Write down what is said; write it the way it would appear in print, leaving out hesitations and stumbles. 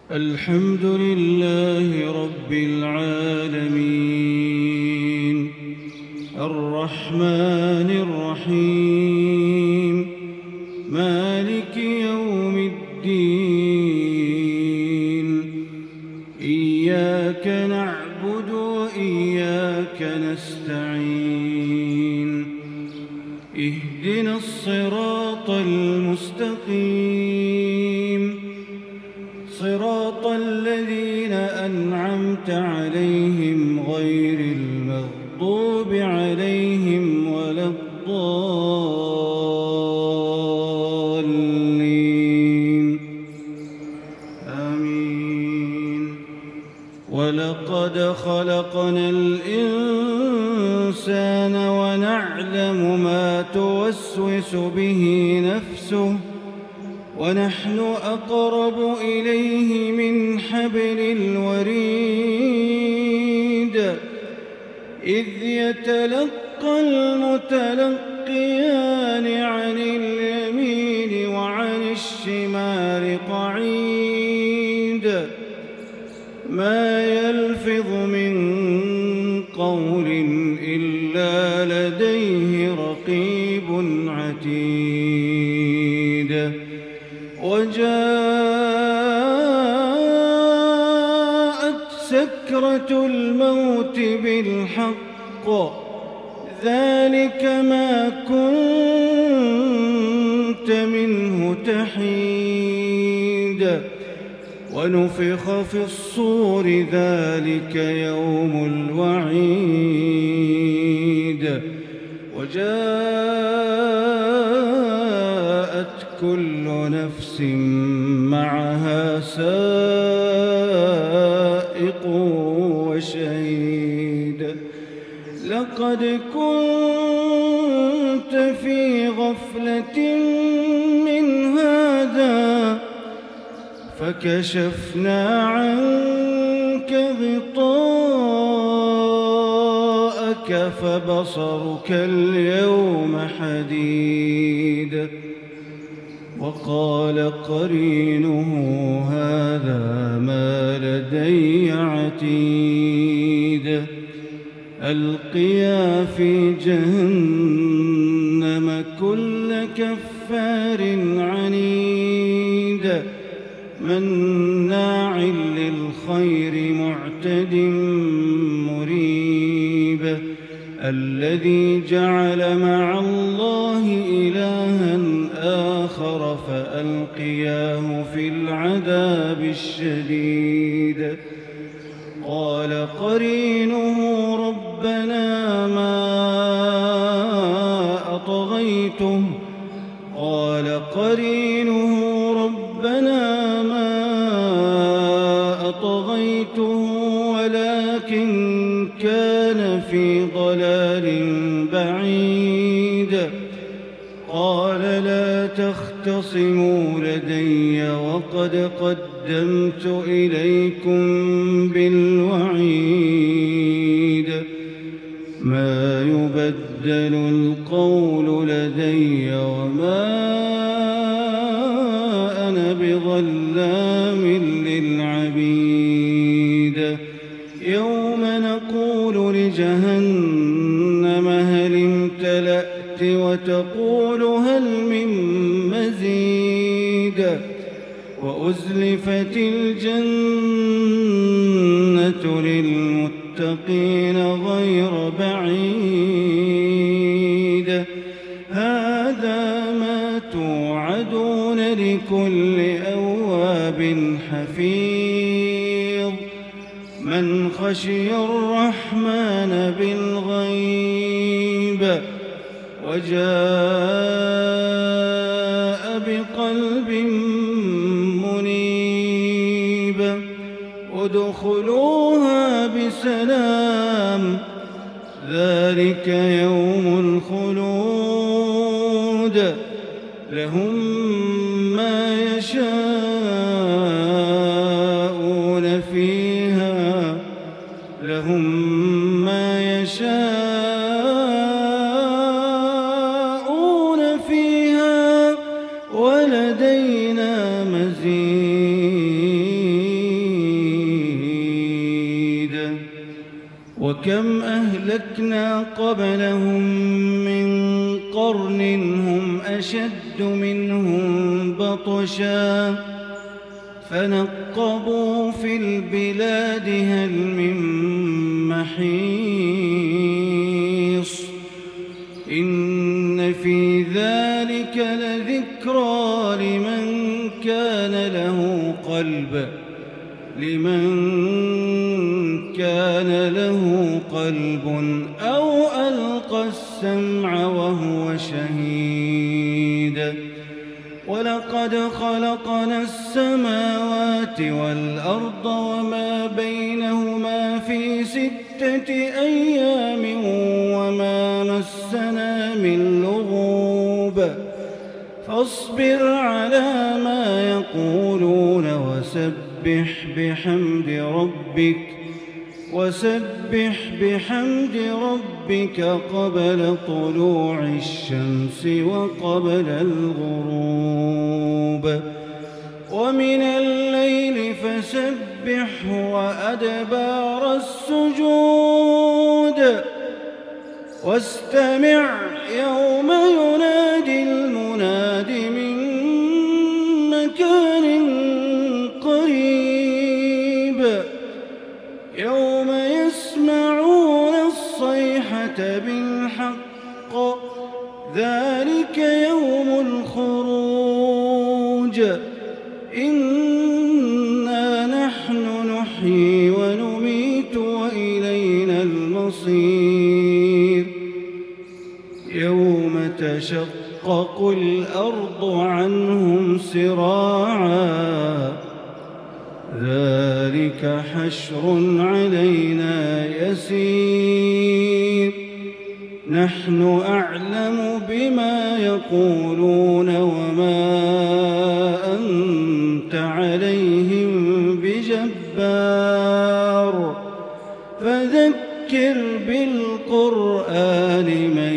الحمد لله رب العالمين الرحمن الرحيم مالك يوم الدين إياك نعبد وإياك نستعين اهدنا الصراط المستقيم صراط الذين أنعمت عليهم غير المغضوب عليهم ولا الضالين آمين. ولقد خلقنا الإنسان ونعلم ما توسوس به نفسه ونحن أقرب إليه من حبل الوريد إذ يتلقى المتلقيان عن اليمين وعن الشمال قعيد ما يلفظ من قول إلا لديه رقيب عتيد وجاءت سكرة الموت بالحق ذلك ما كنت منه تحيد ونفخ في الصور ذلك يوم الوعيد وجاءت كل نفس معها سائق وشهيد لقد كنت في غفلة من هذا فكشفنا عنك غطاءك فبصرك اليوم حديد وقال قرينه هذا ما لدي عتيد ألقيا في جهنم كل كفار عنيد مناع للخير معتد مريب الذي جعل مع الله إلها آخر فألقياه في العذاب الشديد قال قرينه ربنا ما أطغيته قال قرينه ربنا ما أطغيته ولكن كان في ضلال بعيد قال لا تختصموا لدي وقد قدمت إليكم بالوعيد ما يبدل القول لدي وما أنا بظلام للعبيد يوم نقول لجهنم هل امتلأت وتقول هل من مزيد وأزلفت الجنة للمتقين غير بعيد هذا ما توعدون لكل أواب حفيظ من خشي الرحمن بالغيب وجاء بقلب منيب ادخلوها بسلام ذلك يوم الخلود لهم ما يشاءون فيها لهم ما يشاءون فيها ولدينا مزيد وكم أهلكنا قبلهم من قرن هم أشد منهم بطشا فنقبوا في البلاد هل من محيص إن في ذلك لذكرى لمن كان له قلب أو ألقى السمع وهو شهيد ولقد خلقنا السماوات والأرض وما بينهما في 6 أيام وما مسنا من لغوب فاصبر على ما يقولون وسبح بحمد ربك قبل طلوع الشمس وقبل الغروب ومن الليل فسبحه وأدبار السجود واستمع يوم ينادي المناد من مكان قريب يوم يسمعون الصيحة بالحق ذلك يوم الخروج إنا نحن نحيي ونميت وإلينا المصير يوم تشقق الأرض عنهم سراعا ذلك حشر علينا يسير نحن أعلم بما يقولون وما أنت عليهم بجبار فذكر بالقرآن من